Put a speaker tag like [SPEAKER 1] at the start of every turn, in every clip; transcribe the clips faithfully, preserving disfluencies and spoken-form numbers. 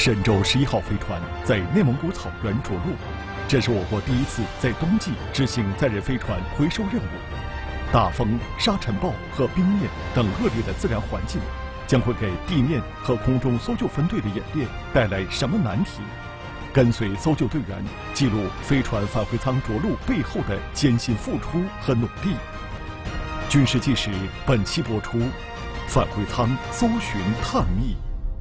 [SPEAKER 1] 神舟十一号飞船在内蒙古草原着陆，这是我国第一次在冬季执行载人飞船回收任务。大风、沙尘暴和冰面等恶劣的自然环境，将会给地面和空中搜救分队的演练带来什么难题？跟随搜救队员，记录飞船返回舱着陆背后的艰辛付出和努力。军事纪实本期播出：返回舱搜寻探秘。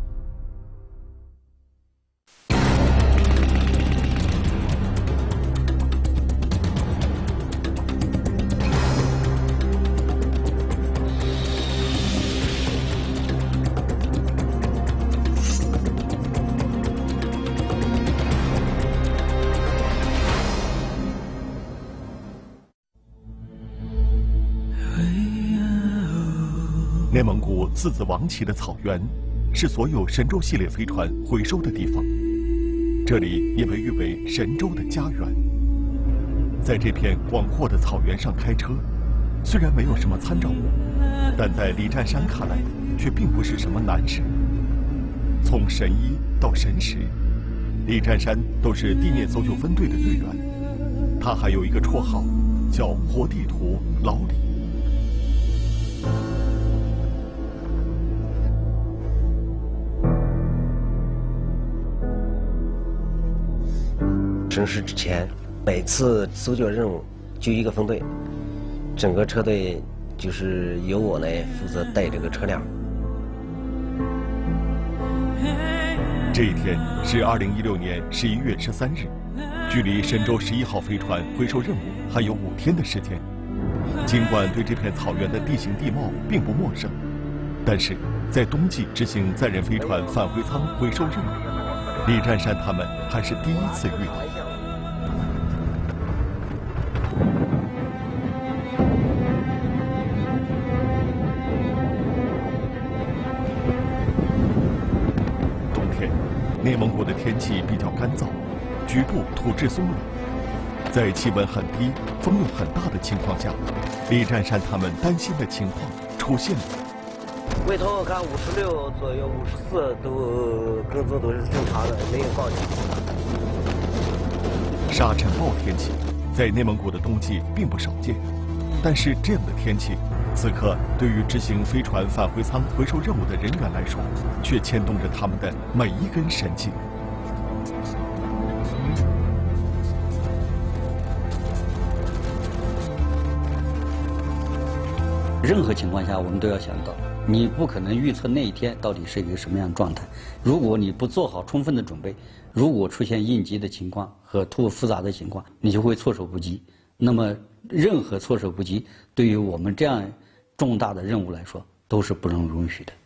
[SPEAKER 1] 内蒙古四子王旗的草原，是所有神舟系列飞船回收的地方，这里也被誉为神舟的家园。在这片广阔的草原上开车，虽然没有什么参照物，但在李占山看来，却并不是什么难事。从神一到神十，李占山都是地面搜救分队的队员，他还有一个绰号，叫活地图老李。
[SPEAKER 2] 神十之前，每次搜救任务就一个分队，整个车队就是由我来负责带这个车辆。
[SPEAKER 1] 这一天是二零一六年十一月十三日，距离神舟十一号飞船回收任务还有五天的时间。尽管对这片草原的地形地貌并不陌生，但是在冬季执行载人飞船返回舱回收任务，李占山他们还是第一次遇到。冬天，内蒙古的天气比较干燥，局部土质松软。在气温很低、风又很大的情况下，李占山他们担心的情况出现了。
[SPEAKER 2] 龟头我看五十六左右，五十四都跟踪都是正常的，没有报警。
[SPEAKER 1] 沙尘暴天气在内蒙古的冬季并不少见，但是这样的天气，此刻对于执行飞船返回舱回收任务的人员来说，却牵动着他们的每一根神经。
[SPEAKER 3] 任何情况下，我们都要想到，你不可能预测那一天到底是一个什么样的状态。如果你不做好充分的准备，如果出现应急的情况和突复杂的情况，你就会措手不及。那么，任何措手不及，对于我们这样重大的任务来说，都是不容允许的。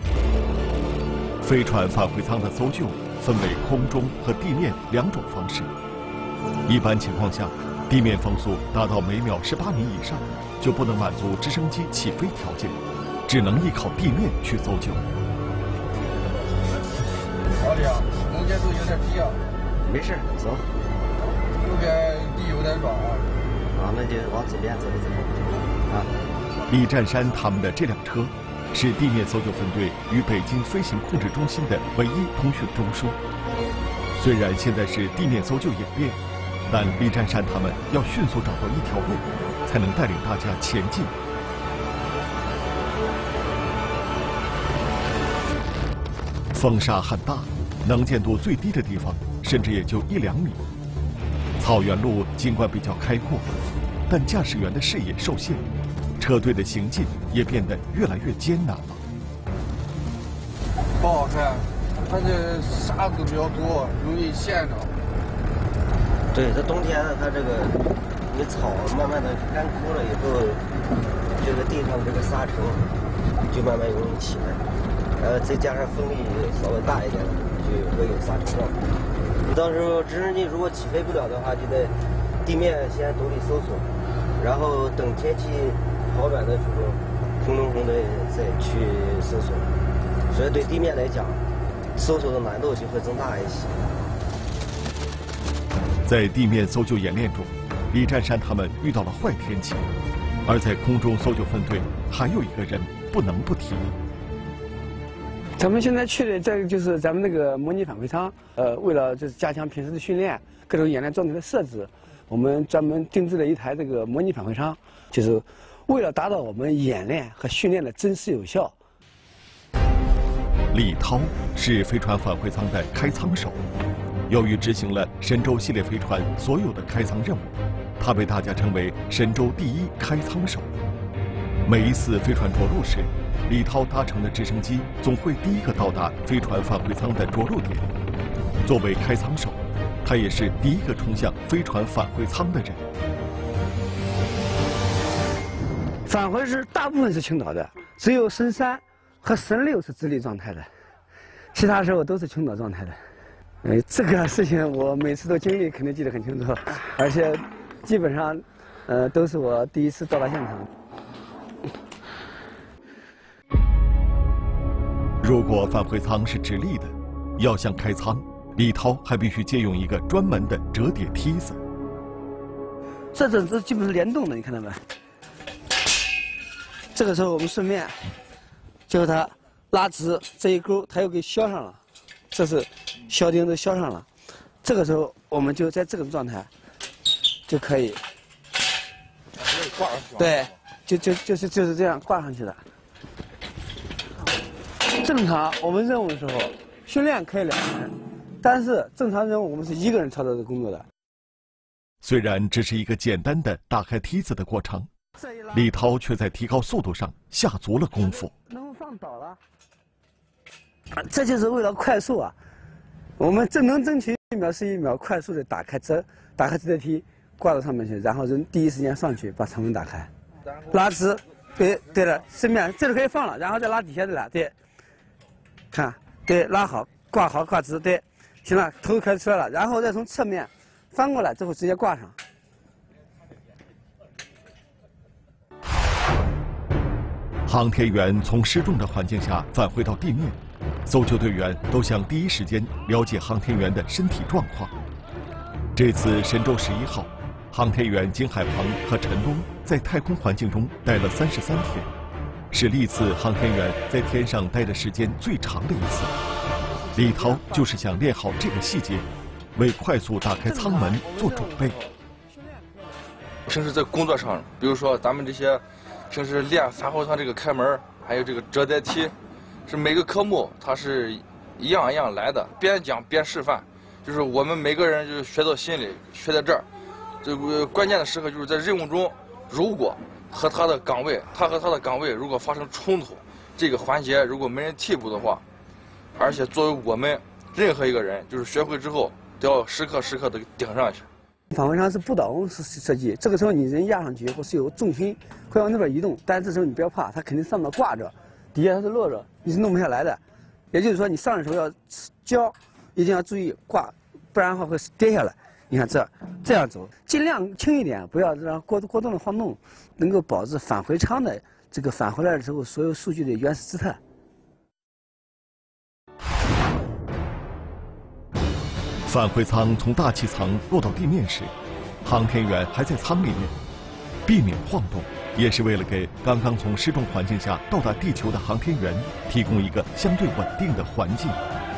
[SPEAKER 1] 飞船返回舱的搜救分为空中和地面两种方式。一般情况下，地面风速达到每秒十八米以上，就不能满足直升机起飞条件，只能依靠地面去搜救。
[SPEAKER 4] 老李啊，能见度有点低啊。
[SPEAKER 2] 没事，走。
[SPEAKER 4] 右边地有点软啊。
[SPEAKER 2] 啊，那就往左边走走。啊。
[SPEAKER 1] 李占山他们的这辆车，是地面搜救分队与北京飞行控制中心的唯一通讯中枢。虽然现在是地面搜救演练，但李占山他们要迅速找到一条路，才能带领大家前进。风沙很大，能见度最低的地方甚至也就一两米。草原路尽管比较开阔，但驾驶员的视野受限，车队的行进也变得越来越艰难了。
[SPEAKER 4] 不好开，它这沙子比较多，容易陷着。
[SPEAKER 2] 对，它冬天它这个，你草慢慢的干枯了以后，这个地上这个沙尘就慢慢容易起来，呃，再加上风力稍微大一点，就会有沙尘暴。你到时候直升机如果起飞不了的话，就在地面先独立搜索，然后等天气好转的时候，空中分队再去搜索。所以对地面来讲，搜索的难度就会增大一些。
[SPEAKER 1] 在地面搜救演练中，李占山他们遇到了坏天气，而在空中搜救分队还有一个人不能不提。
[SPEAKER 5] 咱们现在去的这个就是咱们那个模拟返回舱，呃，为了就是加强平时的训练，各种演练状态的设置，我们专门定制了一台这个模拟返回舱，就是为了达到我们演练和训练的真实有效。
[SPEAKER 1] 李涛是飞船返回舱的开舱手，由于执行了神舟系列飞船所有的开舱任务，他被大家称为神舟第一开舱手。每一次飞船着陆时，李涛搭乘的直升机总会第一个到达飞船返回舱的着陆点。作为开舱手，他也是第一个冲向飞船返回舱的人。
[SPEAKER 5] 返回时大部分是倾倒的，只有神三和神六是直立状态的，其他时候都是倾倒状态的。呃，这个事情我每次都经历，肯定记得很清楚，而且基本上，呃，都是我第一次到达现场。
[SPEAKER 1] 如果返回舱是直立的，要想开舱，李涛还必须借用一个专门的折叠梯子。
[SPEAKER 5] 这这这基本是联动的，你看到没？这个时候我们顺便就是它拉直这一钩，它又给削上了，这是销钉都削上了。这个时候我们就在这个状态就可以，对，就就就是就是这样挂上去的。正常我们任务的时候，训练可以两个人，但是正常任务我们是一个人操作这个工作的。
[SPEAKER 1] 虽然只是一个简单的打开梯子的过程，李涛却在提高速度上下足了功夫。
[SPEAKER 5] 能放倒了，这就是为了快速啊！我们正能争取一秒是一秒，快速的打开折打开折叠梯，挂到上面去，然后人第一时间上去把舱门打开，拉直，对对了，顺便这就可以放了，然后再拉底下的了，对。看，对，拉好，挂好，挂直，对，行了，头开出来了，然后再从侧面翻过来之后直接挂上。
[SPEAKER 1] 航天员从失重的环境下返回到地面，搜救队员都想第一时间了解航天员的身体状况。这次神舟十一号，航天员金海鹏和陈冬在太空环境中待了三十三天。是历次航天员在天上待的时间最长的一次。李涛就是想练好这个细节，为快速打开舱门做准备。
[SPEAKER 6] 平时在工作上，比如说咱们这些平时练返回舱这个开门，还有这个折叠梯，是每个科目它是一样一样来的，边讲边示范，就是我们每个人就是学到心里，学在这儿。这个关键的时刻就是在任务中，如果和他的岗位，他和他的岗位如果发生冲突，这个环节如果没人替补的话，而且作为我们任何一个人，就是学会之后都要时刻时刻的顶上去。
[SPEAKER 5] 返回舱是不倒翁式设计，这个时候你人压上去以后是有重心会往那边移动，但是这时候你不要怕，它肯定上面挂着，底下它是落着，你是弄不下来的。也就是说你上的时候要教，一定要注意挂，不然的话会跌下来。你看这这样走，尽量轻一点，不要让过过动的晃动，能够保持返回舱的这个返回来的时候所有数据的原始姿态。
[SPEAKER 1] 返回舱从大气层落到地面时，航天员还在舱里面，避免晃动，也是为了给刚刚从失重环境下到达地球的航天员提供一个相对稳定的环境。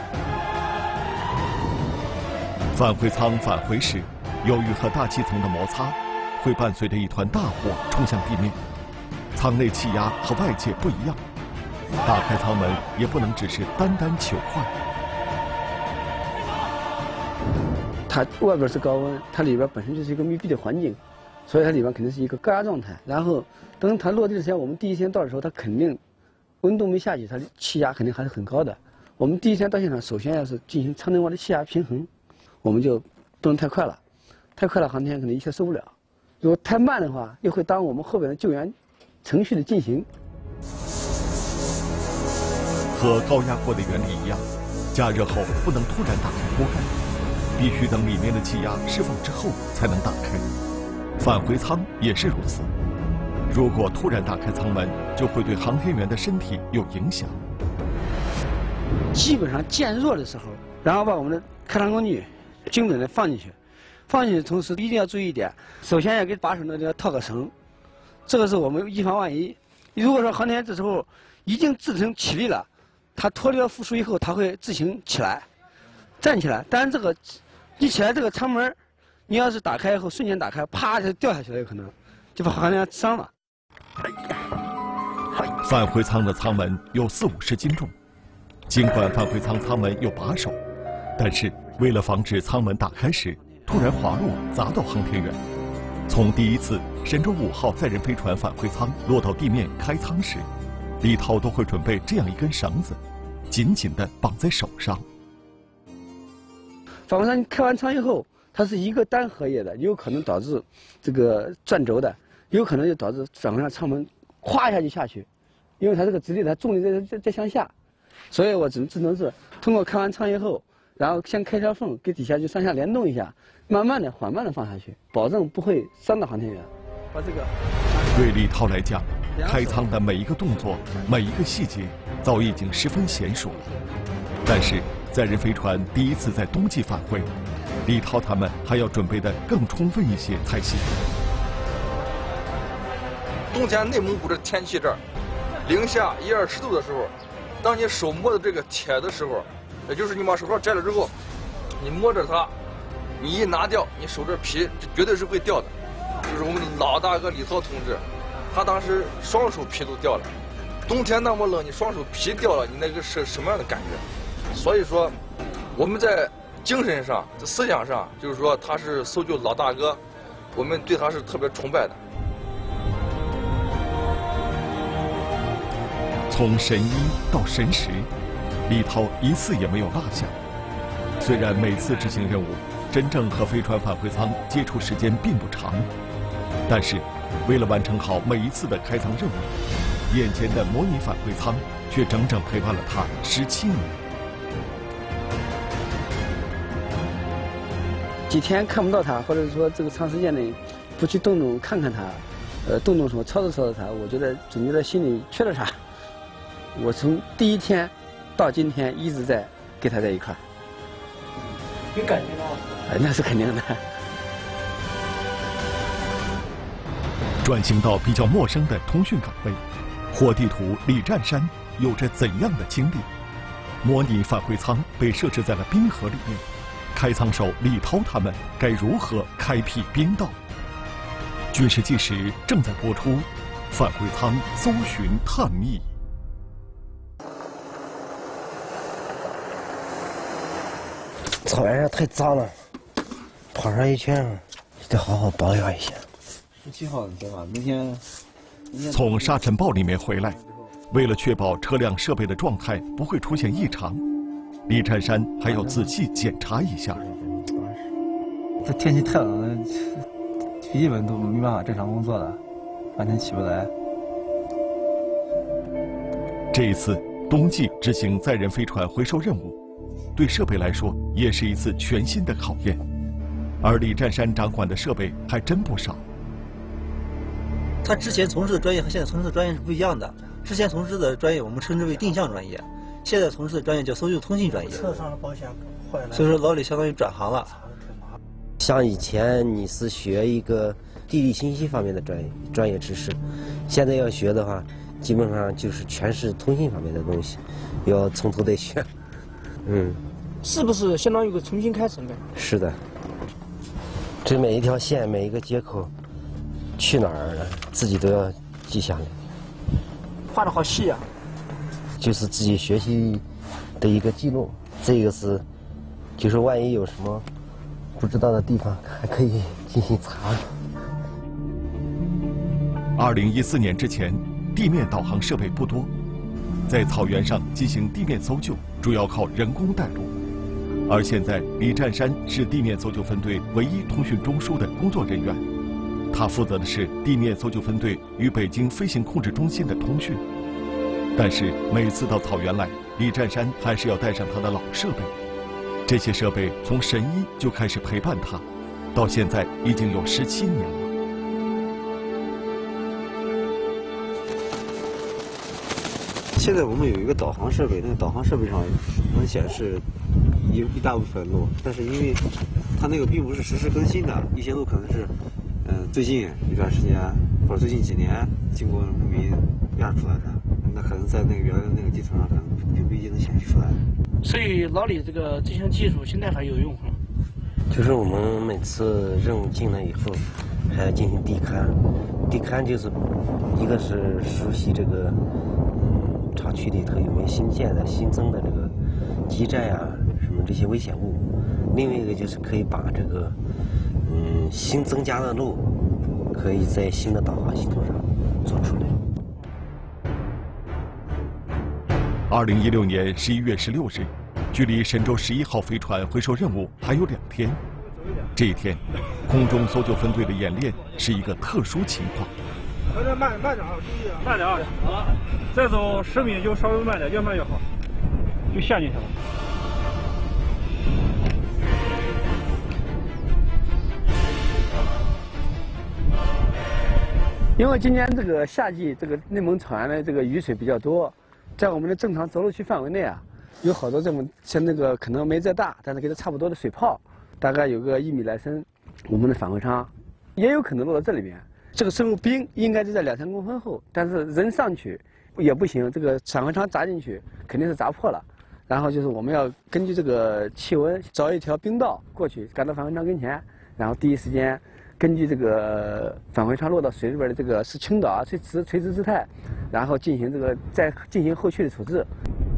[SPEAKER 1] 返回舱返回时，由于和大气层的摩擦，会伴随着一团大火冲向地面。舱内气压和外界不一样，打开舱门也不能只是单单求快。
[SPEAKER 5] 它外边是高温，它里边本身就是一个密闭的环境，所以它里边肯定是一个高压状态。然后等它落地之前，我们第一时间到的时候，它肯定温度没下去，它气压肯定还是很高的。我们第一天到现场，首先要是进行舱内外的气压平衡。我们就不能太快了，太快了航天可能一下受不了。如果太慢的话，又会耽误我们后边的救援程序的进行。
[SPEAKER 1] 和高压锅的原理一样，加热后不能突然打开锅盖，必须等里面的气压释放之后才能打开。返回舱也是如此，如果突然打开舱门，就会对航天员的身体有影响。
[SPEAKER 5] 基本上渐弱的时候，然后把我们的开舱工具精准的放进去，放进去的同时一定要注意一点，首先要给把手那里要套个绳，这个是我们以防万一。如果说航天员这时候已经自身起立了， 它脱离了附属以后，它会自行起来，站起来。但是这个一起来，这个舱门，你要是打开以后，瞬间打开，啪就掉下去了，有可能就把航天员伤了。
[SPEAKER 1] 返回舱的舱门有四五十斤重，尽管返回舱舱门有把手，但是为了防止舱门打开时突然滑落砸到航天员，从第一次神舟五号载人飞船返回舱落到地面开舱时，李涛都会准备这样一根绳子，紧紧地绑在手上。
[SPEAKER 5] 返回舱开完舱以后，它是一个单荷叶的，有可能导致这个转轴的，有可能就导致返回舱舱门哗一下就下去，因为它这个直立，它重力在在在向下，所以我只只能是通过开完舱以后，然后先开条缝，给底下就上下联动一下，慢慢的、缓慢的放下去，保证不会伤到航天员。把这个
[SPEAKER 1] 对李涛来讲，开舱的每一个动作、每一个细节，早已经十分娴熟了。但是载人飞船第一次在冬季返回，李涛他们还要准备的更充分一些才行。
[SPEAKER 6] 冬天内蒙古这天气这儿，零下一二十度的时候，当你手摸的这个铁的时候，也就是你把手套摘了之后，你摸着它，你一拿掉，你手这皮这绝对是会掉的。就是我们的老大哥李涛同志，他当时双手皮都掉了。冬天那么冷，你双手皮掉了，你那个是什么样的感觉？所以说，我们在精神上、在思想上，就是说他是搜救老大哥，我们对他是特别崇拜的。
[SPEAKER 1] 从神一到神十，李涛一次也没有落下。虽然每次执行任务，真正和飞船返回舱接触时间并不长，但是为了完成好每一次的开舱任务，眼前的模拟返回舱却整整陪伴了他十七年。
[SPEAKER 5] 几天看不到它，或者说这个长时间内不去动动看看它，呃，动动手操作操作它，我觉得总觉得心里缺了啥。我从第一天到今天一直在跟他在一块儿，
[SPEAKER 7] 有感觉吗？
[SPEAKER 5] 哎，那是肯定的。
[SPEAKER 1] 转型到比较陌生的通讯岗位，火地图李占山有着怎样的经历？模拟返回舱被设置在了冰河里面，开舱手李涛他们该如何开辟冰道？军事纪实正在播出，返回舱搜寻探秘。
[SPEAKER 2] 草原上太脏了，跑上一圈得好好保养一下。
[SPEAKER 7] 十七号对吧？明天。
[SPEAKER 1] 从沙尘暴里面回来，为了确保车辆设备的状态不会出现异常，李占山还要仔细检查一下。
[SPEAKER 7] 这天气太冷了，笔记本都没办法正常工作了，完全起不来。
[SPEAKER 1] 这一次冬季执行载人飞船回收任务，对设备来说也是一次全新的考验，而李占山掌管的设备还真不少。
[SPEAKER 8] 他之前从事的专业和现在从事的专业是不一样的。之前从事的专业我们称之为定向专业，现在从事的专业叫搜救通信专业。
[SPEAKER 7] 车上的保险坏了，
[SPEAKER 8] 所以说老李相当于转行了。
[SPEAKER 2] 像以前你是学一个地理信息方面的专业专业知识，现在要学的话，基本上就是全是通信方面的东西，要从头得学。嗯，
[SPEAKER 9] 是不是相当于个重新开始的？
[SPEAKER 2] 是的，这每一条线、每一个接口去哪儿了，自己都要记下来。
[SPEAKER 9] 画的好细啊！
[SPEAKER 2] 就是自己学习的一个记录，这个是，就是万一有什么不知道的地方，还可以进行查。
[SPEAKER 1] 二零一四年之前，地面导航设备不多，在草原上进行地面搜救，主要靠人工带路。而现在，李占山是地面搜救分队唯一通讯中枢的工作人员。他负责的是地面搜救分队与北京飞行控制中心的通讯，但是每次到草原来，李占山还是要带上他的老设备。这些设备从神一就开始陪伴他，到现在已经有十七年了。
[SPEAKER 10] 现在我们有一个导航设备，那个导航设备上能显示一一大部分路，但是因为它那个并不是实时更新的，一些路可能是。嗯、呃，最近一段时间或者最近几年经过牧民压出来的，那可能在那个原来的那个地图上可能并必就能显示出来。
[SPEAKER 9] 所以老李这个这项技术现在还有用吗？
[SPEAKER 2] 就是我们每次任务进来以后，还要进行地勘。地勘就是一个是熟悉这个嗯厂区里头有没有新建的、新增的这个基站啊什么这些危险物，另外一个就是可以把这个嗯新增加的路，可以在新的导航系统上做处理。
[SPEAKER 1] 二零一六年十一月十六日。距离神舟十一号飞船回收任务还有两天，这一天，空中搜救分队的演练是一个特殊情况。
[SPEAKER 11] 有点慢，慢点啊，注意啊，慢点啊！好，再走十米就稍微慢点，越慢越好，就陷进去了。
[SPEAKER 5] 因为今年这个夏季，这个内蒙草原的这个雨水比较多，在我们的正常着陆区范围内啊。有好多这么像那个可能没这大，但是跟它差不多的水泡，大概有个一米来深。我们的返回舱也有可能落到这里面。这个生物冰应该就在两三公分厚，但是人上去也不行，这个返回舱砸进去肯定是砸破了。然后就是我们要根据这个气温找一条冰道过去，赶到返回舱跟前，然后第一时间根据这个返回舱落到水里边的这个是倾倒啊、垂直垂直姿态，然后进行这个再进行后续的处置。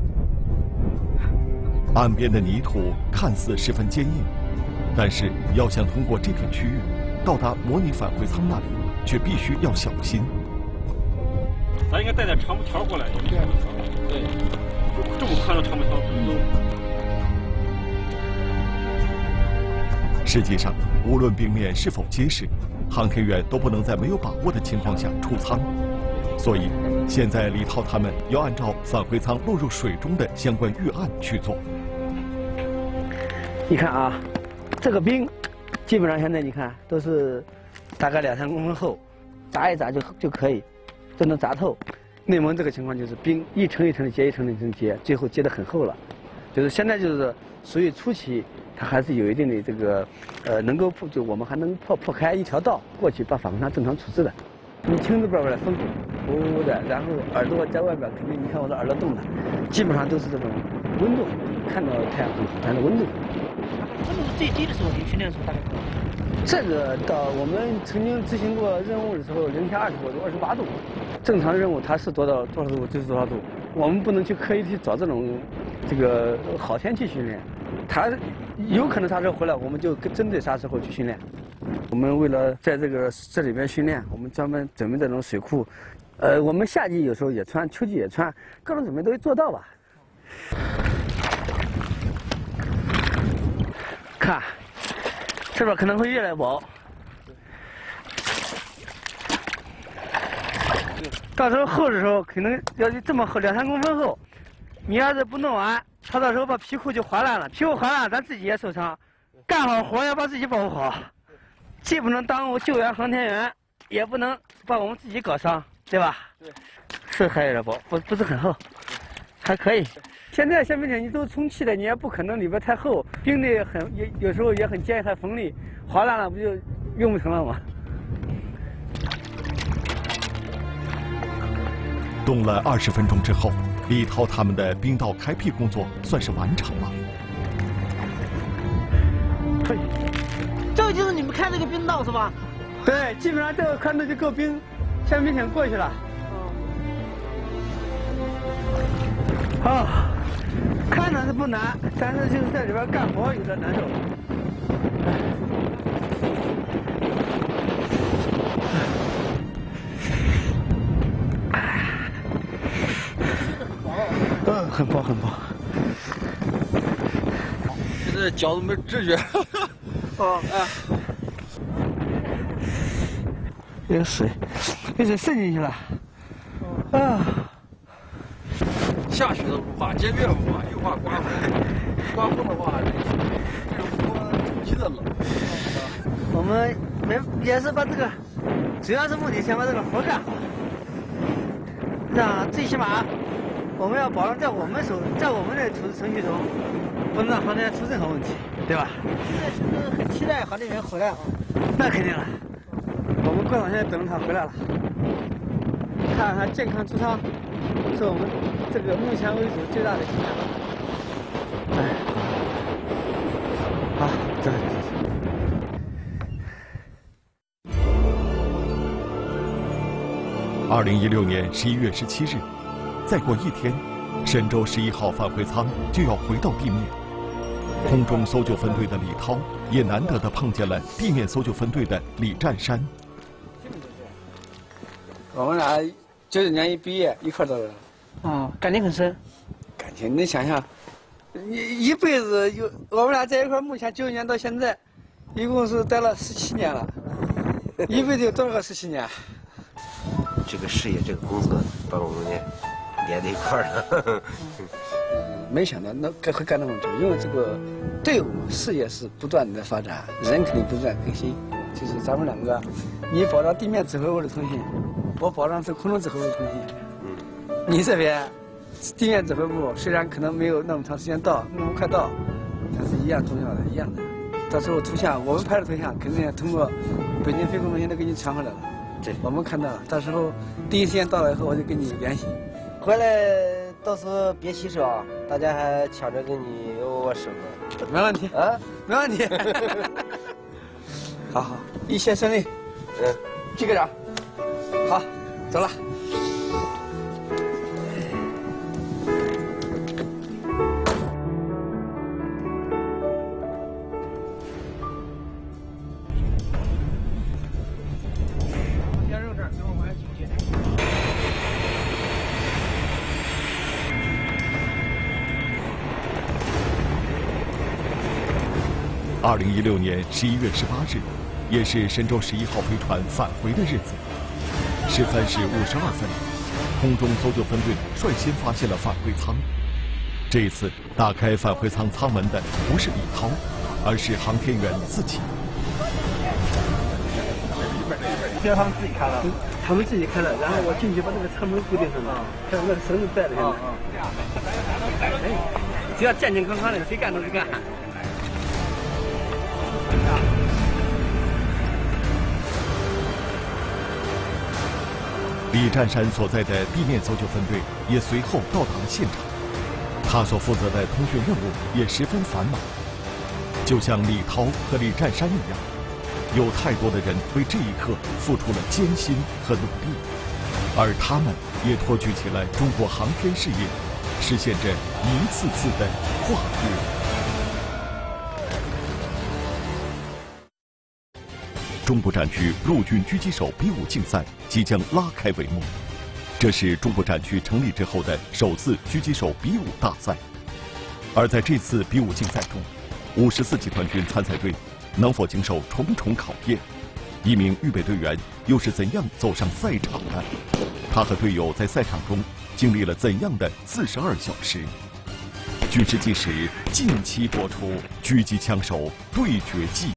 [SPEAKER 1] 岸边的泥土看似十分坚硬，但是要想通过这片区域到达模拟返回舱那里，却必须要小心。
[SPEAKER 11] 咱应该带点长木条过来，对，对，这么宽的长木条不能。
[SPEAKER 1] 实际上，无论冰面是否结实，航天员都不能在没有把握的情况下出舱。所以，现在李涛他们要按照返回舱落入水中的相关预案去做。
[SPEAKER 5] 你看啊，这个冰，基本上现在你看都是大概两三公分厚，砸一砸就就可以，就能砸透。内蒙这个情况就是冰一层一层的结，一层一层结，最后结得很厚了。就是现在就是属于初期，它还是有一定的这个呃能够就我们还能破破开一条道过去把返回舱正常处置的。你听着外边的风，呼呼的，然后耳朵在外边肯定你看我的耳朵动的，基本上都是这种温度，看到太阳很好，但是温度。
[SPEAKER 9] 温度最低的时候，你训练的时候大概多少？
[SPEAKER 5] 这个到我们曾经执行过任务的时候，零下二十多度，二十八度。正常任务它是多少多少度就是多少度，我们不能去刻意去找这种这个好天气训练。它有可能啥时候回来，我们就针对啥时候去训练。我们为了在这个这里边训练，我们专门准备这种水库。呃，我们夏季有时候也穿，秋季也穿，各种准备都做到吧。看，这边可能会越来越薄。到时候厚的时候，可能要这么厚，两三公分厚。你要是不弄完，它到时候把皮裤就划烂了，皮裤划烂，咱自己也受伤。干好活要把自己保护好，既不能耽误救援航天员，也不能把我们自己搞伤，对吧？对。是还有点薄，不不是很厚，还可以。现在橡皮艇你都充气的，你也不可能里边太厚，冰的很也有时候也很坚还锋利，划烂了不就用不成了吗？
[SPEAKER 1] 冻了二十分钟之后，李涛他们的冰道开辟工作算是完成了。
[SPEAKER 9] 这个就是你们看这个冰道是吧？
[SPEAKER 5] 对，基本上这个宽度就够冰橡皮艇过去了。好、哦，看着是不难，但是就是在里边干活有点难受。嗯，很薄很薄。
[SPEAKER 6] 现在脚都没知觉。
[SPEAKER 5] 哦，哎，有水，有水渗进去了。啊。
[SPEAKER 6] 下雪的不怕，结冰不怕，又怕刮风。刮风的话，这这个风出奇的冷。
[SPEAKER 5] 我们没也是把这个，主要是目的先把这个活干好，让最起码我们要保证在我们手，在我们的处置程序中，不能让航天员出任何问题，对吧？
[SPEAKER 9] 现在是不是很期待航天员回来啊？
[SPEAKER 5] 那肯定了，我们过两天等着他回来了，看看他健康出舱。 是我们这个目前为止最大的经验。哎，好，这个。
[SPEAKER 1] 二零一六年十一月十七日，再过一天，神舟十一号返回舱就要回到地面。空中搜救分队的李涛也难得的碰见了地面搜救分队的李占山。
[SPEAKER 5] 我们俩九九年一毕业一块儿到的。
[SPEAKER 9] 啊，感情很深。
[SPEAKER 5] 感情，你想想，一一辈子有我们俩在一块儿，目前九九年到现在，一共是待了十七年了，一辈子有多少个十七年？
[SPEAKER 2] 这个事业，这个工作，把我们连在一块儿了。
[SPEAKER 5] 没想到那会干那么久，因为这个队伍事业是不断的发展，人肯定不断更新。就是咱们两个，你保障地面指挥部的通信，我保障这空中指挥部的通信。嗯，你这边地面指挥部虽然可能没有那么长时间到，那么快到，但是一样重要的，一样的。到时候图像我们拍的图像肯定要通过北京飞控中心都给你传回来了。
[SPEAKER 2] 对，
[SPEAKER 5] 我们看到了，到时候第一时间到了以后，我就跟你联系。
[SPEAKER 2] 回来到时候别洗手啊，大家还抢着跟你握握手呢。
[SPEAKER 5] 没问题
[SPEAKER 2] 啊，
[SPEAKER 5] 没问题。好好，一切顺利。
[SPEAKER 2] 嗯，
[SPEAKER 5] 季科长，好，走了。
[SPEAKER 1] 二零一六年十一月十八日，也是神舟十一号飞船返回的日子。十三时五十二分，空中搜救分队率先发现了返回舱。这一次打开返回舱舱门的不是李涛，而是航天员自己。
[SPEAKER 5] 这他们自己开了，他们自己开了，然后我进去把那个舱门固定上了，还有那个绳子带着呢。哎，只要健健康康的，谁干都是干。
[SPEAKER 1] 李占山所在的地面搜救分队也随后到达了现场，他所负责的通讯任务也十分繁忙。就像李涛和李占山一样，有太多的人为这一刻付出了艰辛和努力，而他们也托举起了中国航天事业，实现着一次次的跨越。中部战区陆军狙击手比武竞赛即将拉开帷幕，这是中部战区成立之后的首次狙击手比武大赛。而在这次比武竞赛中，五十四集团军参赛队能否经受重重考验？一名预备队员又是怎样走上赛场的？他和队友在赛场中经历了怎样的四十二小时？军事纪实近期播出《狙击枪手对决记》。